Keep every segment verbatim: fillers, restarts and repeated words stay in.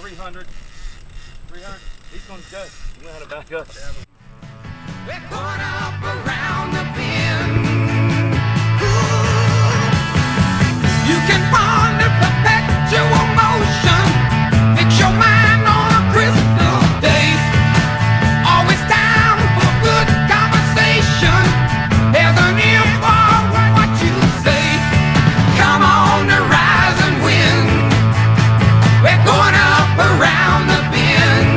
three hundred. three hundred. These ones go. You know how to back up. We're going up around the bend. You can ponder perpetual motion. Fix your mind on a crystal day. Always time for good conversation. There's an ear for what you say. Come on the rise and win. We're going up around the bend.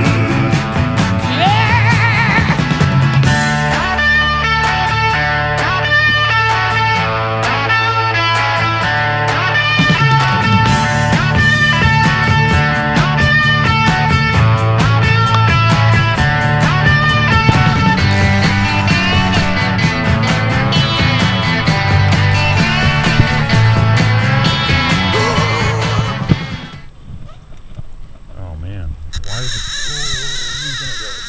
Oh man, why is it? Oh, he's gonna go.